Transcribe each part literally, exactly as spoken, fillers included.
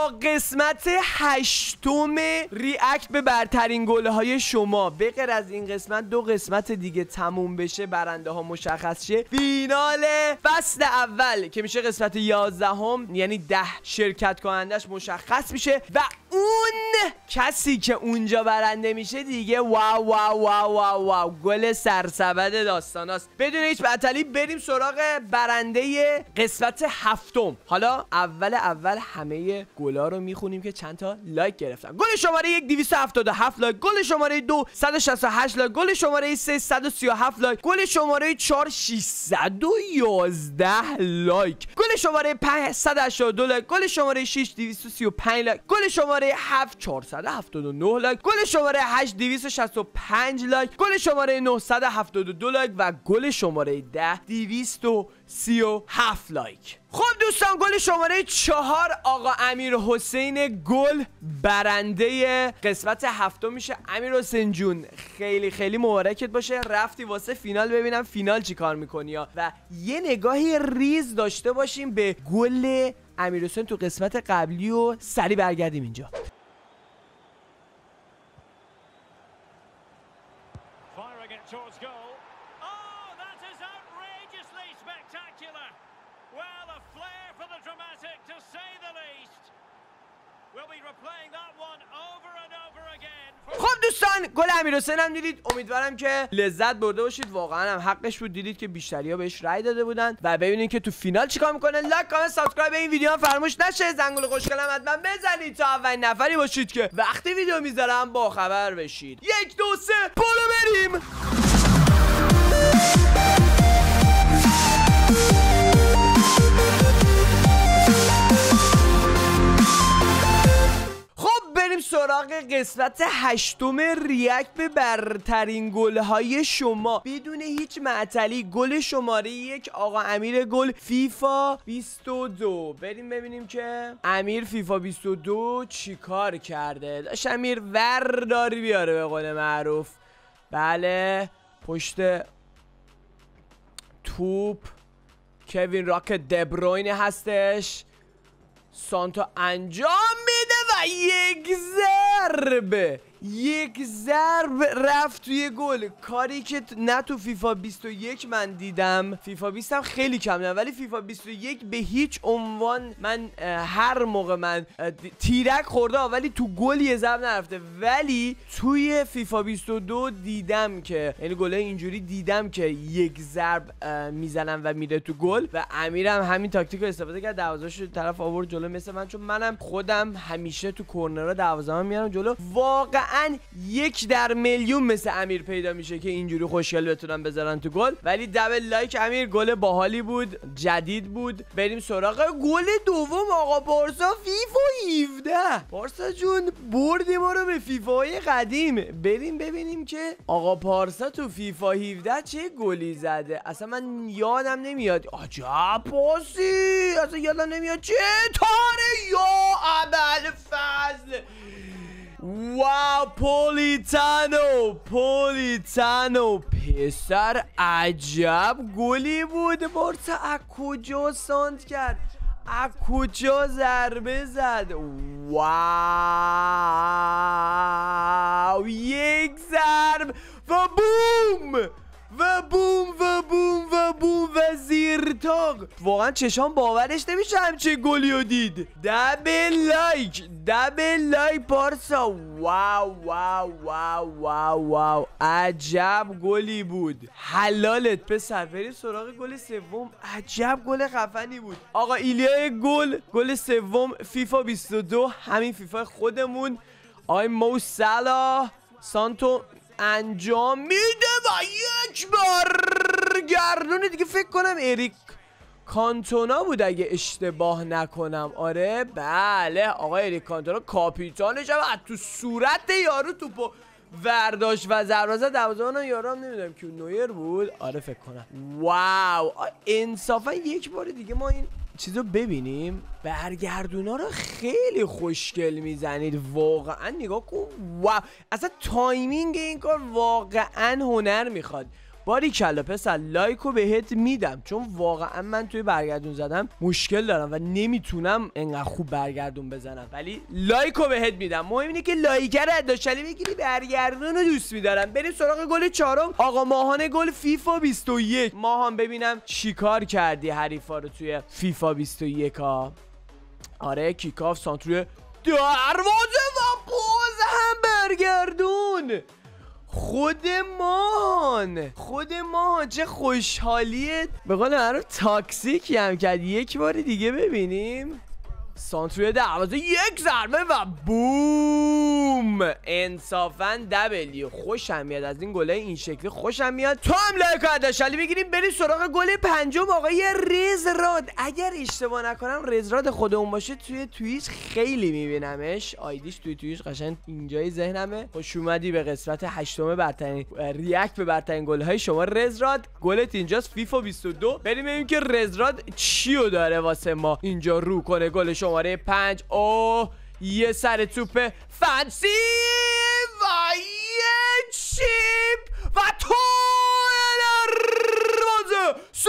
با قسمت هشتم ریاکت به برترین گل های شما. به غیر از این قسمت دو قسمت دیگه تموم بشه، برنده ها مشخص شه، فینال فصل اول که میشه قسمت یازدهم، یعنی ده شرکت کنندش مشخص میشه و اون کسی که اونجا برنده میشه دیگه واو واو واو واو واو گل سرسبد داستاناست. بدون هیچ معطلی بریم سراغ برنده قسمت هفتم. حالا اول اول همه گلا رو میخونیم که چند تا لایک گرفتن. گل شماره یک دویست و هفتاد و هفت لایک، گل شماره دو صد و شصت و هشت لایک، گل شماره سه صد و سی و هفت لایک، گل شماره چهار ششصد و یازده لایک، گل شماره پنج صد و هشتاد و دو لایک، گل شماره شش دویست و سی و پنج لایک، گل شماره هفت چهارصد و هفتاد و نه لایک، گل شماره هشت دویست و شصت و پنج لایک، گل شماره نه صد و هفتاد و دو لایک و گل شماره ده دویست و سی و هفت لایک. خب دوستان، گل شماره چهار آقا امیر حسین گل برنده قسمت هفتم میشه. امیر حسین جون خیلی خیلی مبارکت باشه، رفتی واسه فینال. ببینم فینال چی کار میکنی ها. و یه نگاهی ریز داشته باشیم به گل امیر حسین تو قسمت قبلی و سری برگردیم اینجا. خب دوستان، گل امیرحسین هم دیدید، امیدوارم که لذت برده باشید. واقعا هم حقش بود، دیدید که بیشتری ها بهش رای داده بودن و ببینید که تو فینال چیکار میکنه. لایک، کامنت، سابسکرایب این ویدیو هم فراموش نشه. زنگوله خوشگلم حتما بزنید تا اولین نفری باشید که وقتی ویدیو میذارم با خبر بشید. یک دو سه برو بریم. سراغ قسمت هشتم ریاکت به برترین گل‌های شما. بدون هیچ معطلی گل شماره یک آقا امیر گل فیفا بیست و دو. بریم ببینیم که امیر فیفا بیست و دو چی کار کرده. داشت امیر ورداری بیاره به قول معروف. بله، پشت توپ کوین راکت دبروینه هستش. سانتو انجام میده و یک ضرب یک ضرب رفت توی گل. کاری که نه تو فیفا بیست و یک من دیدم. فیفا بیست هم خیلی کم دیدم، ولی فیفا بیست و یک به هیچ عنوان من هر موقع من تیرک خورده ولی تو گل یه ضرب نرفته، ولی توی فیفا بیست و دو دیدم که یعنی گله اینجوری دیدم که یک ضرب میزنم و میره تو گل. و امیرم همین تاکتیک رو استفاده کرد، دروازه‌شو رو طرف آورد جلو مثل من، چون منم خودم همیشه تو کورنرها دروازه‌ام میارم جلو. واقعا یک در میلیون مثل امیر پیدا میشه که اینجوری خوشگل بتونن بذارن تو گل. ولی دبل لایک امیر، گل باحالی بود، جدید بود. بریم سراغ گل دوم آقا پارسا فیفا هفده. پارسا جون بردی ما رو به فیفای قدیم. بریم ببینیم که آقا پارسا تو فیفا هفده چه گلی زده. اصلا من یادم نمیاد. عجب پاسی، اصلا یادم نمیاد چه تاره یا ابل فضل. واو، پولیتانو پولیتانو پسر عجب گلی بود. بارسا از کجا سانت کرد، از کجا ضربه زد. واو، یک ضرب و بوم و بوم و بوم و بوم و زیرتاق. واقعا چشام باورش نمیشه همچه گلی رو دید. دبل لایک دبل لایک پارسا. واو واو واو واو واو عجب گلی بود. حلالت پسر. بریم سراغ گل سوم. عجب گل خفنی بود. آقا ایلیا گل گل سوم فیفا بیست و دو، همین فیفا خودمون. آقای مو سالا سانتو انجام میده و یک بار گردونه دیگه. فکر کنم اریک کانتونا بود اگه اشتباه نکنم. آره بله، آقا اریک کانتونا کاپیتانش هم تو صورت یارو توپو ورداشت و ضربه دروازه‌بان یارو هم نمیدونم که نویر بود. آره فکر کنم. واو، انصافا یک بار دیگه ما این چیزو ببینیم. برگردونا رو خیلی خوشگل میزنید واقعا. نگاه کن، واو، اصلا تایمینگ این کار واقعا هنر میخواد. باریکلا پسر، لایکو بهت میدم چون واقعا من توی برگردون زدم مشکل دارم و نمیتونم انقدر خوب برگردون بزنم، ولی لایکو بهت میدم. مهم اینه که لایک رو داشتلی بگیری، برگردون رو دوست میدارم. بریم سراغ گل چهارم، آقا ماهان گل فیفا بیست و یک. ماهان ببینم چیکار کردی حریفا رو توی فیفا بیست و یک ها. آره کیکاف سانتروی دروازه و باز هم برگردون. خود ماهان خود ماهان چه خوشحالیت، به قول من رو تاکسیکی هم کرد. یک بار دیگه ببینیم سانتروی دروازه، یک ضربه و بوم. انصافا دبلیو خوشم میاد از این گلای این شکلی، خوشم میاد. تو هم لایک داشتالی بگیریم. بریم سراغ گل پنجم، آقای رزراد. اگر اشتباه نکنم رزراد خودمون باشه، توی توییچ خیلی میبینمش، آیدیش توی توییچ قشنگ اینجای ذهنمه. خوش اومدی به قسمت هشتم برترین ریاکت به برترین گل‌های شما رزراد. گلت اینجاست فیفا بیست و دو. بریم ببینیم که رزراد چیو داره واسه ما اینجا رو کنه. گل شماره پنج. اوه یه سر توپ فنسی و یه چیپ و تو دروازه سی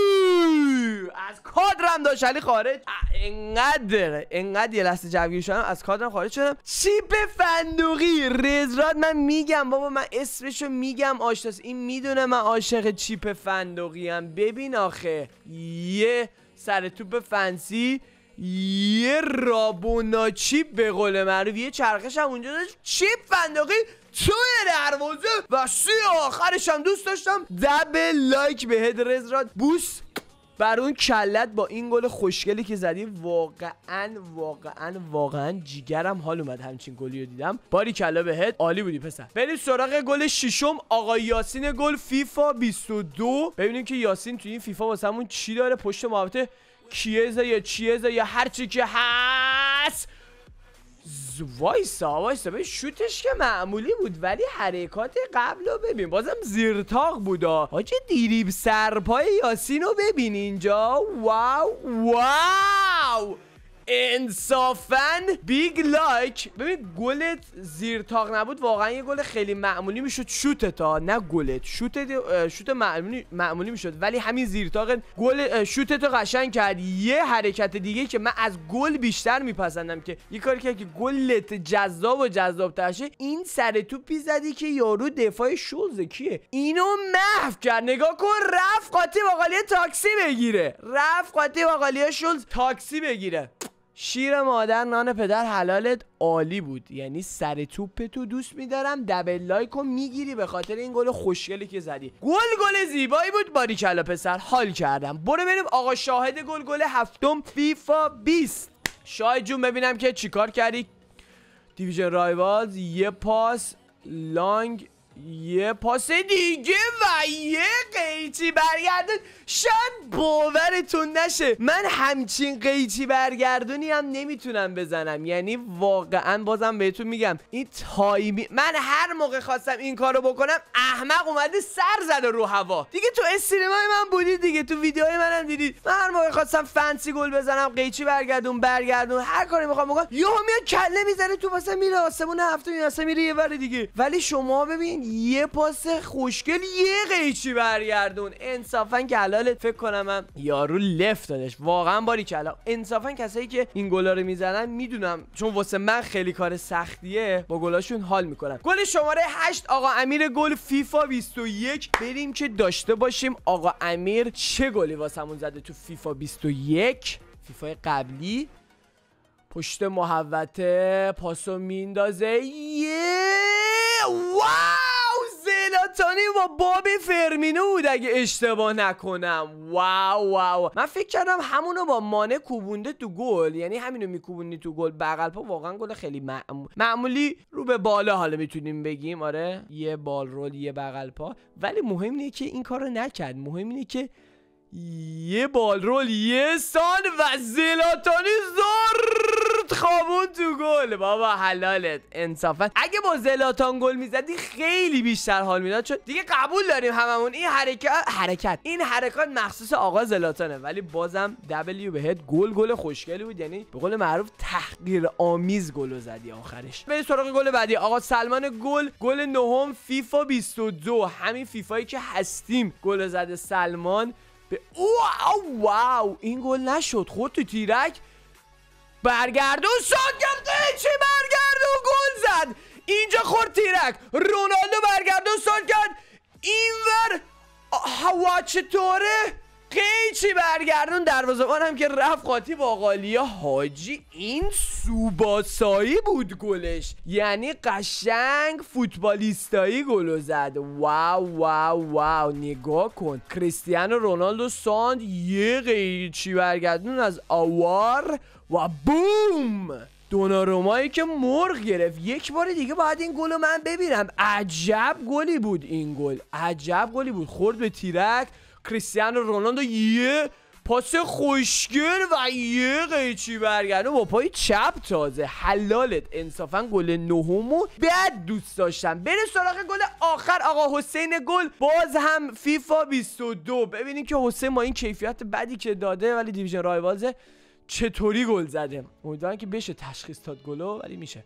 از کادرم داشت علی خارج. انقدر انقدر یه لحظه جوگیر شدم از کادرم خارج شدم. چیپ فندقی رزراد. من میگم بابا، من اسمشو میگم آشناس، این میدونه من عاشق چیپ فندقی ام. ببین آخه یه سر توپ فنسی، یه رابونا چیپ به قول معروف، یه چرخش هم اونجا داشت، چیپ فندقی توی دروازه و سی آخرش هم دوست داشتم. دبل لایک بهت رزراد، بوس بر اون کلت با این گل خوشگلی که زدی. واقعا واقعا واقعا جیگرم حال اومد همچین گلی رو دیدم. باریکلا بهت، عالی بودی پسر. بریم سراغ گل ششم، آقا یاسین گل فیفا بیست و دو. ببینیم که یاسین توی این فیفا واسمون چی داره. پشت محوطه کیزه یا چیزه یا هر چی که هست. وایسا وایسا ببین، شوتش که معمولی بود ولی حرکات قبل رو ببین، بازم زیرتاق بودا. حاجی دیریب سرپای یاسین رو ببین اینجا. واو واو انصافاً بیگ لایک. ببین گلت زیرتاق نبود، واقعا یه گل خیلی معمولی میشد. شوتت ها نه گلت، شوتت شوت معمولی معمولی میشد، ولی همین زیرتاق گل شوتت رو قشنگ کرد. یه حرکت دیگه که من از گل بیشتر میپسندم که یه کاری که گلت جذاب و جذاب تر شه، این سر توپی زدی که یارو دفاع شولز کیه اینو محو کرد. نگاه کن، رفت قاطی باقالی تاکسی بگیره، رفت قاطی باقالی شولز تاکسی بگیره. شیر مادر نان پدر حلالت عالی بود. یعنی سر توپ تو دوست میدارم. دبل لایکو میگیری به خاطر این گل خوشگلی که زدی. گل گل زیبایی بود. باریکلا پسر، حال کردم. برو بریم آقا شاهد گل گل هفتم فیفا بیست. شاهد جون ببینم که چیکار کردی. دیویژن رایوالز، یه پاس لانگ، یه پاس دیگه و یه قیچی برگردون. شاید باورتون نشه من همچین قیچی برگردونی هم نمیتونم بزنم. یعنی واقعا بازم بهتون میگم این تایمی، من هر موقع خواستم این کارو بکنم احمق اومده سر زده رو هوا. دیگه تو استریمای من بودید دیگه، تو ویدیوهای منم دیدید. من هر موقع خواستم فنسی گل بزنم، قیچی برگردون برگردون هر کاری میخوام بکنم، یهو میاد کله میزنه تو واسه میره آسمون هفته میاسه میره یه ور دیگه. ولی شما ببین یه پاس خوشگل، یه قیچی برگردون. انصافا که حلالت. فکر کنم من یارو لفت دادش. واقعا باریکلا. انصافا کسایی که این گلا رو میزنن میدونم، چون واسه من خیلی کار سختیه، با گلاشون حال میکنم. گل شماره هشت آقا امیر گل فیفا بیست و یک. بریم که داشته باشیم آقا امیر چه گلی واسمون زده تو فیفا بیست و یک، فیفا قبلی. پشت محوطه پاسو میندازه، یه واو زلاتانی با بابی فرمینو بود اگه اشتباه نکنم. واو واو من فکر کردم همونو با مانه کوبونده تو گل، یعنی همینو میکوبوندی تو گل بغل پا. واقعا گل خیلی معمول. معمولی رو به بالا حالا میتونیم بگیم. آره یه بال رول یه بغل پا، ولی مهم اینه که این کارو نکرد. مهم اینه که یه بال رول یه سان و زلاتانی زار خوابون تو گل. بابا حلالت انصافا. اگه با زلاتان گل میزدی خیلی بیشتر حال میداد، چون دیگه قبول داریم هممون این حرکت حرکت این حرکات مخصوص آقا زلاتانه، ولی بازم دبلیو بهت گل گل خوشگلی بود. یعنی به قول معروف تحقیر آمیز گل زدی آخرش. بریم سراغ گل بعدی. آقا سلمان گل گل نهم فیفا بیست و دو، همین فیفایی که هستیم گل زده سلمان به واو واو. این گل نشد، خورد تو تیرک، برگردون شد کرد، چی برگردون گل زد. اینجا خورد تیرک، رونالدو برگردون شد کرد، اینور هوا چطوره، قیچی برگردون دروازه‌بان هم که رفت قاطی با قالیا. حاجی این سوباسایی بود گلش، یعنی قشنگ فوتبالیستایی گل زد. واو واو واو. نگاه کن، کریستیانو رونالدو ساند یه قیچی برگردون از آوار و بوم، دونارومایی که مرغ گرفت. یک بار دیگه باید این گل رو من ببینم. عجب گلی بود این گل، عجب گلی بود. خورد به تیرک، کریستیانو رونالدو یه پاس خوشگل و یه قیچی برگردون با پای چپ تازه. حلالت انصافا. گل نهمو بعد دوست داشتم. بریم سراغ گل آخر. آقا حسین گل باز هم فیفا بیست و دو. ببینیم که حسین با این کیفیت بدی که داده ولی دیویژن رایوالز چطوری گل زده. امیدوارم که بشه تشخیص داد گلو، ولی میشه.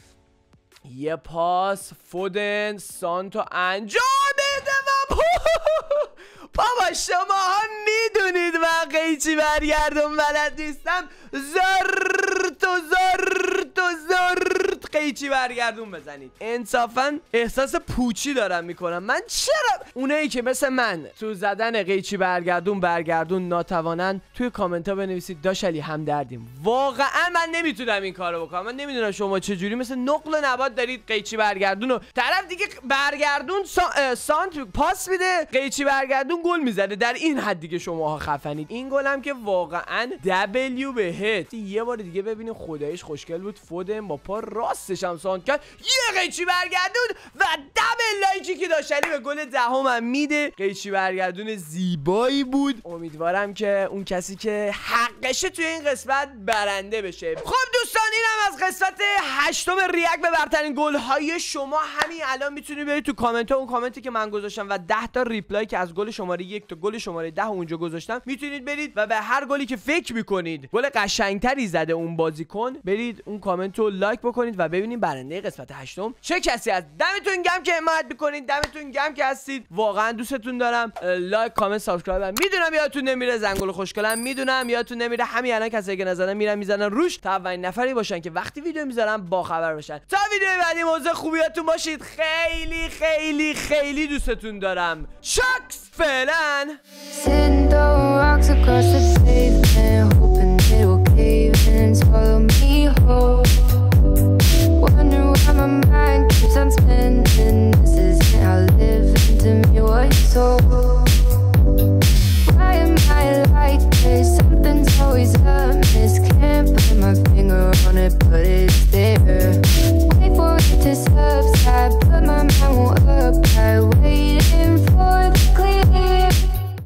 یه پاس فودن سانتو انجام میده و بابا شما هم میدونید من قیچی برگردم بلد نیستم. زرت و زرت و زرت قیچی برگردون بزنید. انصافا احساس پوچی دارم میکنم. من چرا اونایی که مثل من تو زدن قیچی برگردون برگردون ناتوانن توی کامنت ها بنویسید داش علی هم دردیم. واقعا من نمیتونم این کارو بکنم. من نمیدونم شما چجوری مثل نقل و نبات دارید قیچی برگردون و طرف دیگه برگردون سا... سانت پاس میده، قیچی برگردون گل میزنه. در این حد دیگه شماها خفنید. این گل هم که واقعا دبلیو بهت. یه بار دیگه ببینیم، خداییش خوشگل بود. فودن با پا راستش هم سانت کرد، یه قیچی برگردون و دبل لایکی که داشت علی به گل دهم هم میده. قیچی برگردون زیبایی بود. امیدوارم که اون کسی که حقشه توی این قسمت برنده بشه. خب دوستان اینم از قسمت هشتم ریاکت به برترین گل های شما. همین الان میتونید برید تو کامنت ها، اون کامنتی که من گذاشتم و ده تا ریپلای که از گل شماره یک تا گل شماره ده اونجا گذاشتم، میتونید برید و به هر گلی که فکر میکنید گل قشنگتری زده اون بازیکن، برید اون کامنت رو لایک بکنید و ببینید برنده قسمت هشتم چه کسی است. دمتون گرم که حمایت میکنید، دمتون گرم که هستید. واقعا دوستتون دارم. لایک، کامنت، سابسکرایب. میدونم یادتون نمیره زنگوله خوشگلم، میدونم یادتون نمیره. همین الان کسایی که نزدن میرن میزنن روش تا اولین نفری باشن که وقتی ویدیو میذارم با خبر باشن. تا ویدیو بعدی موضوع خوبیاتون باشید. خیلی خیلی خیلی دوستتون دارم. شاکس فعلا.